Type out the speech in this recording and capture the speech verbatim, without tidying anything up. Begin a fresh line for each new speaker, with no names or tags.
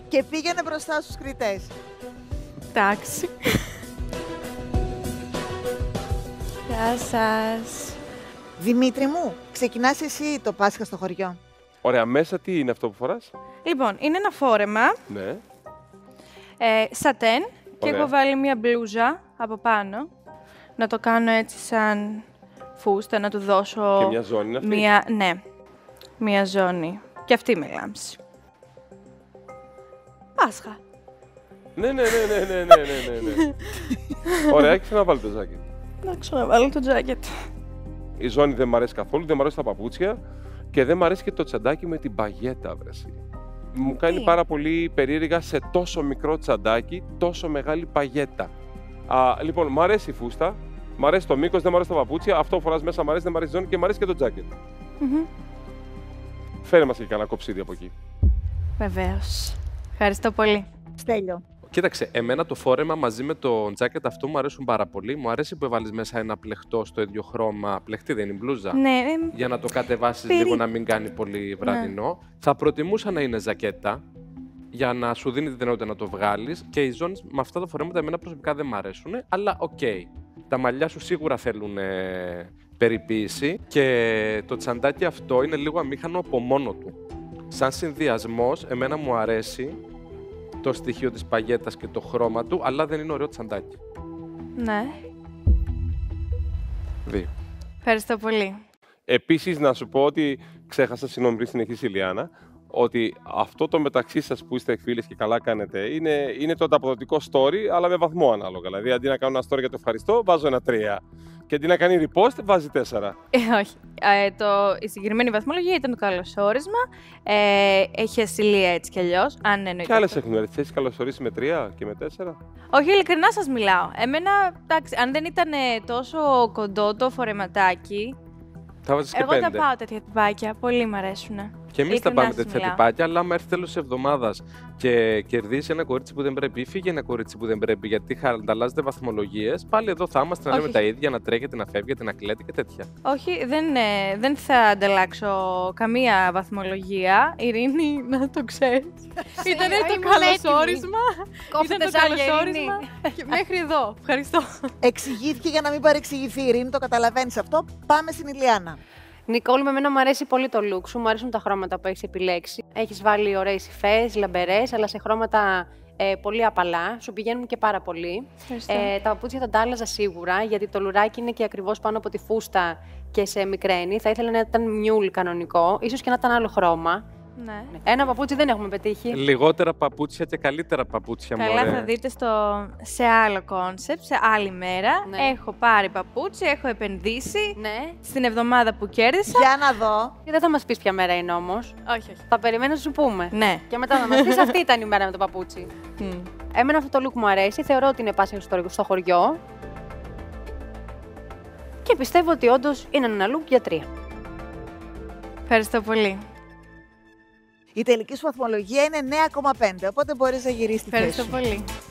Και πήγαινε μπροστά στους κριτές.
Εντάξει. Γεια σας.
Δημήτρη μου, ξεκινάς εσύ το Πάσχα στο χωριό.
Ωραία, μέσα τι είναι αυτό που φοράς?
Λοιπόν, είναι ένα φόρεμα,
Ναι.
ε, σατέν, και
Ωραία.
έχω βάλει μία μπλούζα από πάνω. Να το κάνω έτσι σαν φούστα, να του δώσω
Και μια ζώνη είναι αυτή.
μία, ναι, μία ζώνη. Και αυτή με λάμψη. Πάσχα.
Ναι, ναι, ναι, ναι, ναι, ναι, ναι, ναι, ναι. Ωραία, έχεις να βάλει το ζάκετ.
Να ξαναβάλω το τζάκετ.
Η ζώνη δεν μ' αρέσει καθόλου, δεν μ' αρέσει τα παπούτσια και δεν μ' αρέσει και το τσαντάκι με την παγέτα, βρεσί. Μου κάνει πάρα πολύ περίεργα σε τόσο μικρό τσαντάκι, τόσο μεγάλη παγέτα. Α, λοιπόν, μ' αρέσει η φούστα, μ' αρέσει το μήκος, δεν μ' αρέσει τα παπούτσια, αυτό φοράς μέσα, μ' αρέσει, δεν μ' αρέσει η ζώνη και μ' αρέσει και το τζάκετ.
Mm-hmm.
Φέρε μας και κανένα κοψίδι από εκεί.
Βεβαίως. Ευχαριστώ πολύ.
Στέλιο.
Κοίταξε, εμένα το φόρεμα μαζί με το τζάκετ αυτό μου αρέσουν πάρα πολύ. Μου αρέσει που έβαλες μέσα ένα πλεχτό στο ίδιο χρώμα. Πλεχτή δεν είναι η μπλούζα.
Ναι, ε,
Για να το κατεβάσεις
περί-
λίγο να μην κάνει πολύ βραδινό. Θα προτιμούσα να είναι ζακέτα για να σου δίνει τη δυνατότητα να το βγάλεις. Και οι ζώνες με αυτά τα φορέματα εμένα προσωπικά δεν μ' αρέσουν. Αλλά οκ. Τα μαλλιά σου σίγουρα θέλουν ε, περιποίηση. Και το τσαντάκι αυτό είναι λίγο αμήχανο από μόνο του. Σαν συνδυασμός, εμένα μου αρέσει το στοιχείο της παγέτας και το χρώμα του, αλλά δεν είναι ωραίο τσαντάκι.
ναι.
Δύο.
Ευχαριστώ πολύ.
Επίσης, να σου πω ότι ξέχασα, συγγνώμη, πριν συνεχίσει η Λιάννα, ότι αυτό το μεταξύ σας που είστε φίλες και καλά κάνετε είναι, είναι το ανταποδοτικό story, αλλά με βαθμό ανάλογα. Δηλαδή, αντί να κάνω ένα story για το ευχαριστώ, βάζω ένα τρία. Και αντί να κάνει repost, βάζει τέσσερα.
Ε, όχι. Ε, το, η συγκεκριμένη βαθμολογία ήταν το καλωσόρισμα. Ε, έχει ασυλία έτσι κι αλλιώς. Αν εννοείται.
Και άλλες
αυτό.
έχουν έρθει. Έχεις καλωσορίσει με τρία και με τέσσερα.
Όχι, ειλικρινά σας μιλάω. Εμένα, εντάξει, αν δεν ήταν τόσο κοντό το φορεματάκι.
Θα βάζεις και
Εγώ
πέντε.
τα πάω τέτοια τυπάκια. Πολύ μ' αρέσουν.
Και εμείς τα πάμε τέτοια τυπάκια, αλλά άμα έρθει τέλος της εβδομάδας και κερδίσει ένα κορίτσι που δεν πρέπει ή φύγει ένα κορίτσι που δεν πρέπει, γιατί ανταλλάσσετε βαθμολογίες, πάλι εδώ θα είμαστε να
Όχι.
λέμε τα ίδια, να τρέχετε, να φεύγετε, να κλαίτε και τέτοια.
Όχι, δεν, ε, δεν θα ανταλλάξω καμία βαθμολογία. Ειρήνη, να το ξέρεις. Ήταν το
ήμουν
καλωσόρισμα.
Κόφτε
Ήταν το
τα άλλα,
καλωσόρισμα. Και μέχρι εδώ. Ευχαριστώ.
Εξηγήθηκε για να μην παρεξηγηθεί η Ειρήνη, το καταλαβαίνεις αυτό. Πάμε στην Ηλιάνα.
Νικόλ, με εμένα μου αρέσει πολύ το look σου, μου αρέσουν τα χρώματα που έχεις επιλέξει. Έχεις βάλει ωραίες υφές, λαμπερές, αλλά σε χρώματα ε, πολύ απαλά, σου πηγαίνουν και πάρα πολύ.
Ευχαριστώ.
Ε, τα παπούτσια θα τα άλλαζα σίγουρα, γιατί το λουράκι είναι και ακριβώς πάνω από τη φούστα και σε μικραίνει. Θα ήθελα να ήταν μιούλ κανονικό, ίσως και να ήταν άλλο χρώμα.
Ναι.
Ένα παπούτσι δεν έχουμε πετύχει.
Λιγότερα παπούτσια και καλύτερα παπούτσια,
Καλά,
μωρέ.
θα δείτε στο, σε άλλο κόνσεπτ, σε άλλη μέρα.
Ναι.
Έχω πάρει παπούτσι, έχω επενδύσει
Ναι.
στην εβδομάδα που κέρδισα.
Για να δω.
Και δεν θα μας πεις ποια μέρα είναι όμως.
Όχι, όχι.
Θα περιμένω να σου πούμε.
Ναι.
Και μετά θα μας πεις αυτή ήταν η μέρα με το παπούτσι.
Μμ.
Εμένα αυτό το look μου αρέσει, θεωρώ ότι είναι Πάσχα στο, στο χωριό. Και πιστεύω ότι όντως είναι ένα look για τρία.
Ευχαριστώ πολύ.
Η τελική σου βαθμολογία είναι εννέα κόμμα πέντε, οπότε μπορείς να γυρίσεις τη θέση
Ευχαριστώ
σου.
πολύ.